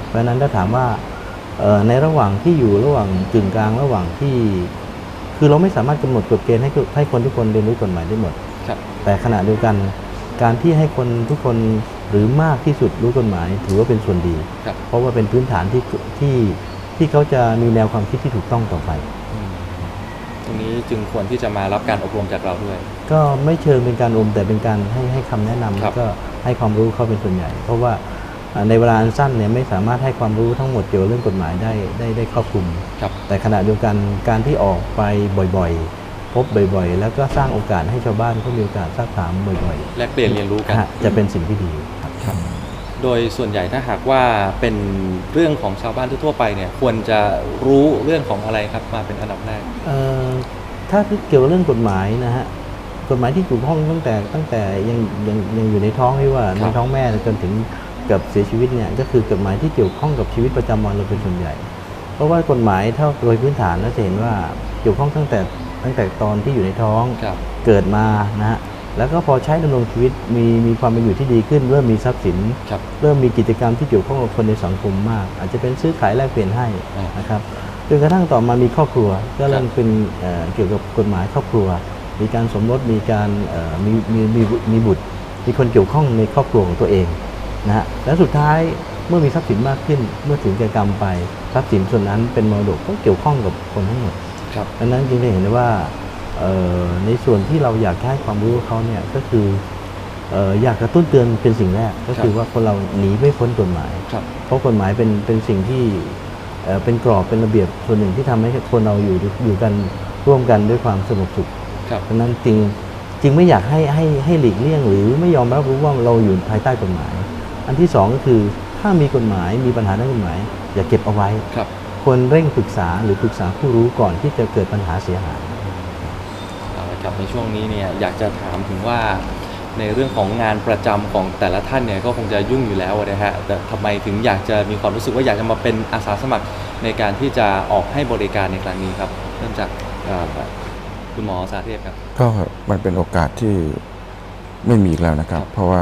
เพราะฉะนั้นถ้าถามว่าในระหว่างที่อยู่ระหว่างกึ่งกลางระหว่างที่คือเราไม่สามารถกำหนดกฎเกณฑ์ให้คนทุกคนเรียนรู้กฎหมายได้หมดแต่ขณะเดียวกันการที่ให้คนทุกคนหรือมากที่สุดรู้กฎหมายถือว่าเป็นส่วนดีเพราะว่าเป็นพื้นฐานที่เขาจะมีแนวความคิดที่ถูกต้องต่อไปตรงนี้จึงควรที่จะมารับการอบรมจากเราด้วยก็ไม่เชิงเป็นการอบรมแต่เป็นการให้คำแนะนำแล้วก็ให้ความรู้เขาเป็นส่วนใหญ่เพราะว่าในเวลาอันสั้นเนี่ยไม่สามารถให้ความรู้ทั้งหมดเกี่ยวกับเรื่องกฎหมายได้ครอบคลุมแต่ขณะเดียวกันการที่ออกไปบ่อยๆพบบ่อยๆแล้วก็สร้างโอกาสให้ชาวบ้านเขามีโอกาสซักถามบ่อยๆแลกเปลี่ยนเรียนรู้กันจะเป็นสิ่งที่ดีครับโดยส่วนใหญ่ถ้าหากว่าเป็นเรื่องของชาวบ้านทั่วไปเนี่ยควรจะรู้เรื่องของอะไรครับมาเป็นอันดับแรกถ้าเกี่ยวกับเรื่องกฎหมายนะฮะกฎหมายที่เกี่ยวข้องตั้งแต่ยังอยู่ในท้องที่ว่าในท้องแม่จนถึงกับเสียชีวิตเนี่ยก็คือกฎหมายที่เกี่ยวข้องกับชีวิตประจำวันเราเป็นส่วนใหญ่เพราะว่ากฎหมายถ้าโดยพื้นฐานแล้วจะเห็นว่าเกี่ยวข้องตั้งแต่ตอนที่อยู่ในท้องเกิดมานะฮะแล้วก็พอใช้ดำรงชีวิตมีความเป็นอยู่ที่ดีขึ้นเริ่มมีทรัพย์สินเริ่มมีกิจกรรมที่เกี่ยวข้องกับคนในสังคมมากอาจจะเป็นซื้อขายแลกเปลี่ยนให้นะครับจนกระทั่งต่อมามีครอบครัวก็เริ่มเป็นเกี่ยวกับกฎหมายครอบครัวมีการสมรสมีการมีบุตรมีคนเกี่ยวข้องในครอบครัวของตัวเองนะฮะและสุดท้ายเมื่อมีทรัพย์สินมากขึ้นเมื่อถึงแก่กรรมไปทรัพย์สินส่วนนั้นเป็นมรดกก็เกี่ยวข้องกับคนทั้งหมดดังนั้นจึงได้เห็นได้ว่าในส่วนที่เราอยากให้ความรู้เขาเนี่ยก็คืออยากกระตุ้นเตือนเป็นสิ่งแรกก็คือว่าคนเราหนีไม่พ้นกฎหมายเพราะกฎหมายเป็นสิ่งที่เป็นกรอบเป็นระเบียบส่วนหนึ่งที่ทำให้คนเราอยู่กันร่วมกันด้วยความสงบสุขดังนั้นจริงไม่อยากให้หลีกเลี่ยงหรือไม่ยอมรับรู้ว่าเราอยู่ภายใต้กฎหมายอันที่สองก็คือถ้ามีกฎหมายมีปัญหาด้านกฎหมายอย่าเก็บเอาไว้ควรเร่งปรึกษาหรือปรึกษาผู้รู้ก่อนที่จะเกิดปัญหาเสียหายครับในช่วงนี้เนี่ยอยากจะถามถึงว่าในเรื่องของงานประจำของแต่ละท่านเนี่ยก็คงจะยุ่งอยู่แล้วนะฮะแต่ทำไมถึงอยากจะมีความรู้สึกว่าอยากจะมาเป็นอาสาสมัครในการที่จะออกให้บริการในครั้งนี้ครับเริ่มจากคุณหมอสาเทพครับก็มันเป็นโอกาสที่ไม่มีอีกแล้วนะครับเพราะว่า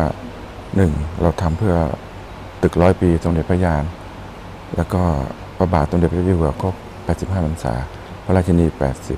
1เราทำเพื่อตึก100 ปีสมเด็จพระยานแล้วก็พระบาทสมเด็จพระเจ้าอยู่หัวครบ85 พรรษาพระราชินี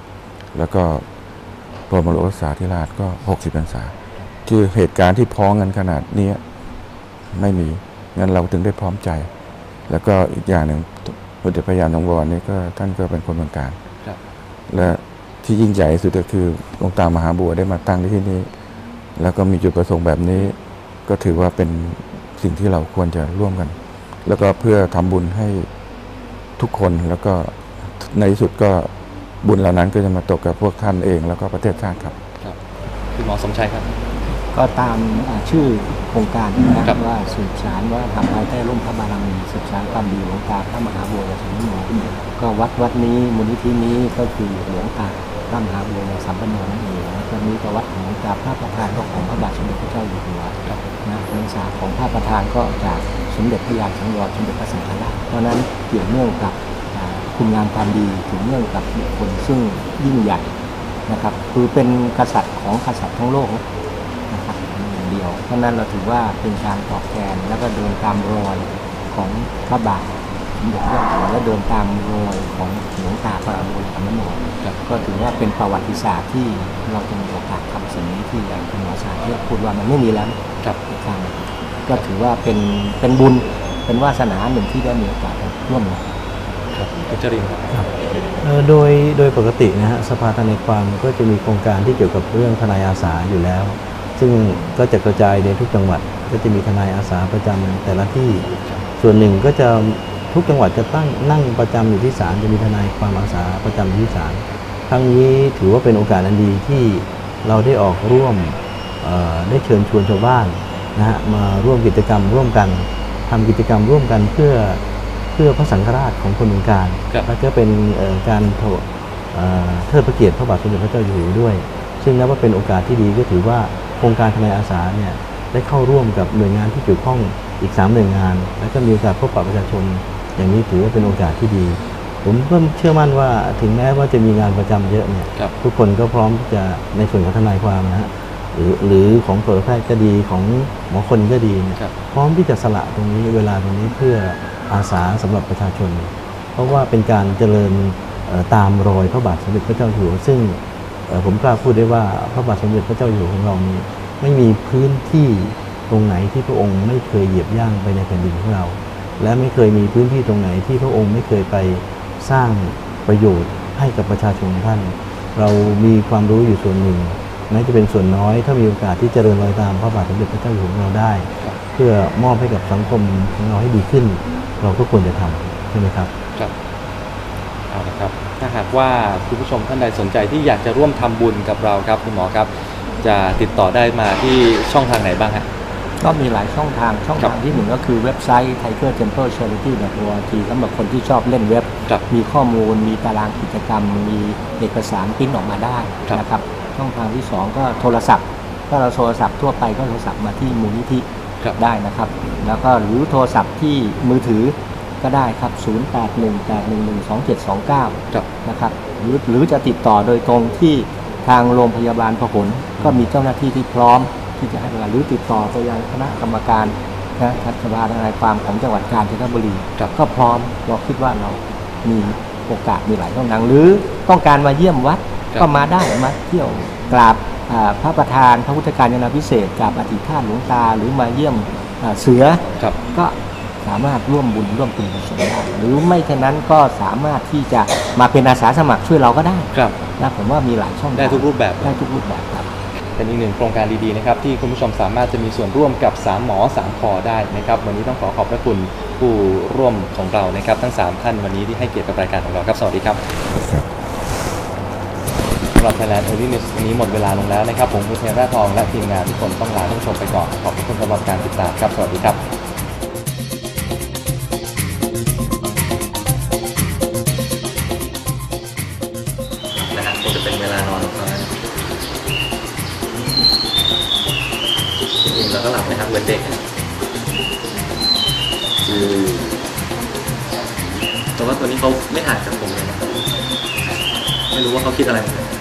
80แล้วก็พระบรมโอรสาธิราชก็60 พรรษาคือเหตุการณ์ที่พ้องกันขนาดนี้ไม่มีงั้นเราถึงได้พร้อมใจแล้วก็อีกอย่างหนึ่งสมเด็จพระยานสังวรนี่ก็ท่านก็เป็นคนเมืองการและที่ยิ่งใหญ่สุดก็คือหลวงตามหาบัวได้มาตั้งที่นี่แล้วก็มีจุดประสงค์แบบนี้ก็ถือว่าเป็นสิ่งที่เราควรจะร่วมกันแล้วก็เพื่อทำบุญให้ทุกคนแล้วก็ในที่สุดก็บุญเหล่านั้นก็จะมาตกกับพวกท่านเองแล้วก็ประเทศชาติครับคุณหมอสมชัยครับก็ตามชื่อโครงการนะครับว่าสืบสานว่าทำภายใต้ร่มพระบารมีสืบสานความดีหลวงตาพระมหาบัวสัมปันโนก็วัดนี้มูลนิธินี้ก็คือหลวงตาพระมหาบัวสัมปันโนนั่นเองแล้วก็มีประวัติของหลวงตาพระประธานก็ของพระบาทสมเด็จพระเจ้าอยู่หัวนะพรรษาของพระประธานก็จากสมเด็จพระยานสังวรสมเด็จพระสังฆราชเพราะนั้นเกี่ยวเนื่องกับคุณงามความดีถึงเนื่องกับบุคคลซึ่งยิ่งใหญ่นะครับคือเป็นกษัตริย์ของกษัตริย์ทั้งโลกนะครับอย่างเดียวเพราะนั้นเราถือว่าเป็นการตอบแทนแล้วก็เดินตามรอยของพระบาทสมเด็จพระเจ้าอยู่หัวและเดินตามรอยของหลวงตาพระมหาบัวสัมปันโนก็ถือว่าเป็นประวัติศาสตร์ที่เราจะมีโอกาสทำสิ่งนี้ที่คุณหมอสาธิตพูดว่ามันไม่มีแล้วก็ถือว่าเป็นบุญเป็นวาสนาหนึ่งที่ได้มีโอกาสร่วมกันจริงครับโดยปกตินะฮะสภาทนายความก็จะมีโครงการที่เกี่ยวกับเรื่องทนายอาสาอยู่แล้วซึ่งก็จะกระจายในทุกจังหวัดก็จะมีทนายอาสาประจำแต่ละที่ส่วนหนึ่งก็จะทุกจังหวัดจะนั่งประจำอยู่ที่ศาลจะมีทนายความอาสาประจำอยู่ที่ศาลครั้งนี้ถือว่าเป็นโอกาสอันดีที่เราได้ออกร่วมได้เชิญชวนชาวบ้านนะฮะมาร่วมกิจกรรมร่วมกันทำกิจกรรมร่วมกันเพื่อพระสังฆราชของคนเมืองการแล้วก็เป็นการเทิดพระเกียรติพระบาทสมเด็จพระเจ้าอยู่หัวด้วยซึ่งนับว่าเป็นโอกาสที่ดีก็ถือว่าโครงการทนายอาสาเนี่ยได้เข้าร่วมกับหน่วยงานที่เกี่ยวข้องอีก3 หน่วยงานและก็มีโอกาสพบปะประชาชนอย่างนี้ถือว่าเป็นโอกาสที่ดีผมก็เชื่อมั่นว่าถึงแม้ว่าจะมีงานประจำเยอะเนี่ยทุกคนก็พร้อมที่จะในส่วนของทนายความนะฮะหรือของสัตวแพทย์ก็ดีของหมอคนก็ดีเนี่ยพร้อมที่จะสละตรงนี้เวลาตรงนี้เพื่ออาสาสำหรับประชาชน เพราะว่าเป็นการเจริญตามรอยพระบาทสมเด็จพระเจ้าอยู่หัวซึ่งผมกล้าพูดได้ว่าพระบาทสมเด็จพระเจ้าอยู่หัวของเรานี้ไม่มีพื้นที่ตรงไหนที่พระองค์ไม่เคยเหยียบย่างไปในแผ่นดินของเรา และไม่เคยมีพื้นที่ตรงไหนที่พระองค์ไม่เคยไปสร้างประโยชน์ให้กับประชาชนท่าน เรามีความรู้อยู่ส่วนหนึ่งแม้จะเป็นส่วนน้อยถ้ามีโอกาสที่จะเจริญรอยตามพระบาทสมเด็จพระเจ้าอยู่หัวของเราได้ เพื่อมอบให้กับสังคมของเราให้ดีขึ้น เราก็ควรจะทำใช่ไหมครับครับเอาละครับถ้าหากว่าคุณผู้ชมท่านใดสนใจที่อยากจะร่วมทำบุญกับเราครับคุณหมอครับจะติดต่อได้มาที่ช่องทางไหนบ้างฮะก็มีหลายช่องทางที่หนึ่งก็คือเว็บไซต์ tigertemplecharity.org สำหรับคนที่ชอบเล่นเว็บครับมีข้อมูลมีตารางกิจกรรม มีเอกสารปริ้นออกมาได้ครับนะครับช่องทางที่สองก็โทรศัพท์ถ้าเราโทรศัพท์ทั่วไปก็โทรศัพท์มาที่มูลนิธิครับได้นะครับ แล้วก็หรือโทรศัพท์ที่มือถือก็ได้ครับ 0818112729 ครับนะครับหรือจะติดต่อโดยตรงที่ทางโรงพยาบาลพหลก็มีเจ้าหน้าที่ที่พร้อมที่จะให้บริการหรือติดต่อไปยังคณะกรรมการสภาทนายความของจังหวัดกาญจนบุรีครับก็พร้อมเราคิดว่าเรามีโอกาสมีหลายช่องทางหรือต้องการมาเยี่ยมวัดก็มาได้มาเที่ยวกราบพระประธานพระพุทธการจนาภิเษกกราบอธิษฐานหลวงตาหรือมาเยี่ยมเสือครับก็สามารถร่วมบุญร่วมกุศลได้หรือไม่เช่นนั้นก็สามารถที่จะมาเป็นอาสาสมัครช่วยเราก็ได้ครับนะผมว่ามีหลายช่องทางได้ทุกรูปแบบได้ทุกรูปแบบครับเป็นอีกหนึ่งโครงการดีๆนะครับที่คุณผู้ชมสามารถจะมีส่วนร่วมกับ3หมอ3คอได้นะครับวันนี้ต้องขอขอบพระคุณผู้ร่วมของเรานะครับทั้ง3ท่านวันนี้ที่ให้เกียรติกับรายการของเราครับสวัสดีครับครับสำหรับ Thailand Early News วันนี้หมดเวลาลงแล้วนะครับผมคุณเทนแร่ทองและทีมงานทุกคนต้องลาท่านผู้ชมไปก่อนขอบคุณสำหรับการติดตามครับสวัสดีครับนะฮะก็จะเป็นเวลานอนของเขาแล้วจริงๆเราก็หลับนะครับเหมือนเด็กแต่ว่าตัวนี้เขาไม่ห่างจากผมเลยนะไม่รู้ว่าเขาคิดอะไรเหมือนกัน